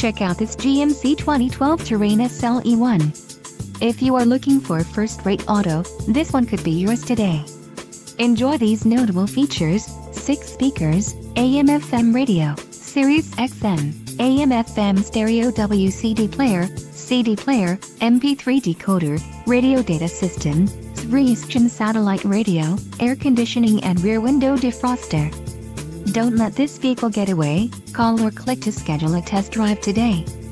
Check out this GMC 2012 Terrain SLE-1. If you are looking for a first-rate auto, this one could be yours today. Enjoy these notable features: 6 speakers, AM/FM radio, Sirius XM, AM/FM stereo WCD player, CD player, MP3 decoder, radio data system, 3-station satellite radio, air conditioning and rear window defroster. Don't let this vehicle get away. Call or click to schedule a test drive today.